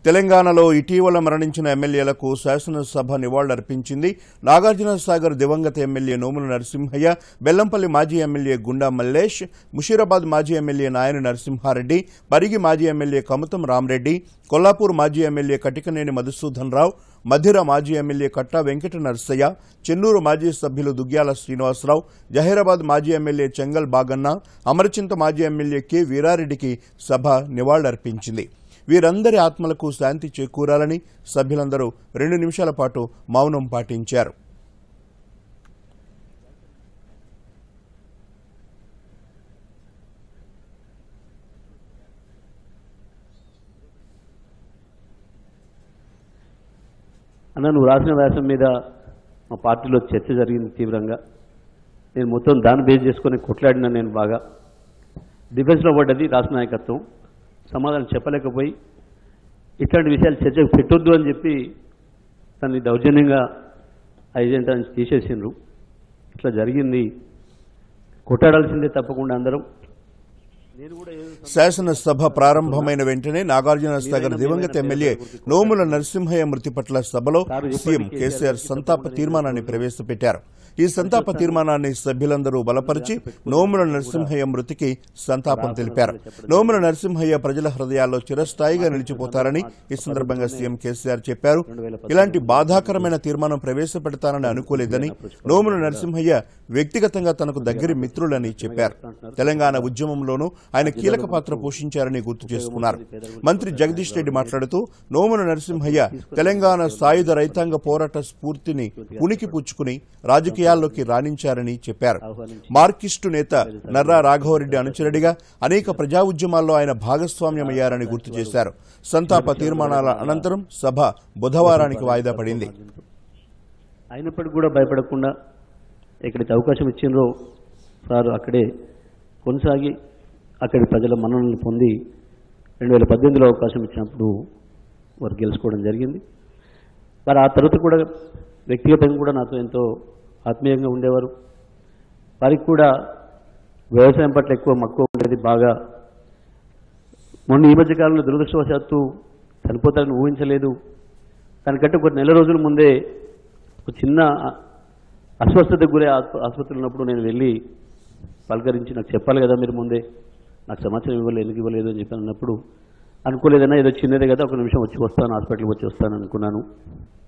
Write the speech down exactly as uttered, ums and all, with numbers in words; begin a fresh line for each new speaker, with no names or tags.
తెలంగాణలో ఇటీవల మరణించిన ఎమ్మెల్యేలకు శాసనసభ నివాళులర్పించింది. నాగార్జునసాగర్ దివంగత ఎమ్మెల్యే నోముల నరసింహయ్య, బెల్లంపల్లి మాజీ ఎమ్మెల్యే గుండా మల్లేష్, ముషీరాబాద్ మాజీ ఎమ్మెల్యే నాయని నరసింహారెడ్డి, పరిగి మాజీ ఎమ్మెల్యే కమతం రామరెడ్డి, కొల్లాపూర్ మాజీ ఎమ్మెల్యే కటికనేని మధుసూదన్ రావు, మధిర మాజీ ఎమ్మెల్యే కట్టా వెంకట నరసయ్య, చెన్నూరు మాజీ సభ్యులు దుగ్గ్యాల శ్రీనివాసరావు, జహీరాబాద్ మాజీ ఎమ్మెల్యే చెంగల్ బాగన్న, అమరచింత మాజీ ఎమ్మెల్యే కె వీరారెడ్డికి సభ నివాళులర్పించింది. వీరందరి ఆత్మలకు శాంతి చేకూరాలని సభ్యులందరూ రెండు నిమిషాల పాటు మౌనం పాటించారు.
అన్న, నువ్వు రాసిన వ్యాసం మీద మా పార్టీలో చర్చ జరిగింది తీవ్రంగా. నేను మొత్తం దాన్ని బేస్ చేసుకొని కొట్లాడినా. నేను బాగా డిఫెన్స్లో పడ్డది రాష్ట్ర నాయకత్వం. సమాధానం చెప్పలేకపోయి ఇట్లాంటి విషయాలు చర్చకు పెట్టొద్దు అని చెప్పి తనని దౌర్జన్యంగా ఐజెంట్ అని తీసేసిండ్రు. ఇట్లా జరిగింది. కొట్టాడాల్సిందే తప్పకుండా అందరం.
శాసనసభ ప్రారంభమైన వెంటనే నాగార్జునసాగర్ దివంగత ఎమ్మెల్యే నోముల నరసింహయ్య మృతి పట్ల సభలో సీఎం కేసీఆర్ సంతాప తీర్మానాన్ని ప్రవేశపెట్టారు. ఈ సంతాప తీర్మానాన్ని సభ్యులందరూ బలపరిచి నోముల నరసింహయ్య మృతికి సంతాపం తెలిపారు. నోముల నరసింహయ్య ప్రజల హృదయాల్లో చిరస్థాయిగా నిలిచిపోతారని ఈ సందర్భంగా సీఎం కేసీఆర్ చెప్పారు. ఇలాంటి బాధాకరమైన తీర్మానం ప్రవేశపెడతానని అనుకోలేదని, నోముల నరసింహయ్య వ్యక్తిగతంగా తనకు దగ్గరి మిత్రులని చెప్పారు. తెలంగాణ ఉద్యమంలోనూ ఆయన కీలక పాత్ర పోషించారని గుర్తు చేసుకున్నారు. మంత్రి జగదీష్ రెడ్డి మాట్లాడుతూ నోముల నరసింహయ్య తెలంగాణ సాయుధ రైతాంగ పోరాట స్ఫూర్తిని పుణికి పుచ్చుకుని రాజకీయాల్లోకి రాణించారని చెప్పారు. మార్కిస్టు నేత నర్రా రాఘవరెడ్డి అనుచరుడిగా అనేక ప్రజా ఉద్యమాల్లో ఆయన భాగస్వామ్యమయ్యారని గుర్తు చేశారు. సంతాప తీర్మానాల అనంతరం సభ బుధవారానికి వాయిదా పడింది.
అయినప్పటికీ కూడా భయపడకుండా ఎక్కడికి అవకాశం ఇచ్చిండ్రో సార్ అక్కడే కొనసాగి అక్కడి ప్రజల మన్ననలు పొంది రెండు వేల పద్దెనిమిదిలో అవకాశం ఇచ్చినప్పుడు వారు గెలుచుకోవడం జరిగింది. మరి ఆ తర్వాత కూడా వ్యక్తిగతంగా కూడా నాతో ఎంతో ఆత్మీయంగా ఉండేవారు. వారికి కూడా వ్యవసాయం పట్ల ఎక్కువ మక్కువ ఉండేది బాగా. మొన్న ఈ మధ్య కాలంలో దురదృష్టవశాత్తు చనిపోతారని ఊహించలేదు. దానికంటే ఒక నెల రోజుల ముందే ఒక చిన్న అస్వస్థతకు గురే ఆసుపత్రిలో ఉన్నప్పుడు నేను వెళ్ళి పలకరించి, నాకు చెప్పాలి కదా మీరు ముందే, నాకు సమాచారం ఇవ్వలేదు, ఎందుకు ఇవ్వలేదు అని చెప్పి అన్నప్పుడు అనుకోలేదన్నా ఏదో చిన్నదే కదా, ఒక నిమిషం వచ్చి వస్తాను, హాస్పిటల్కి వచ్చి వస్తాను అనుకున్నాను.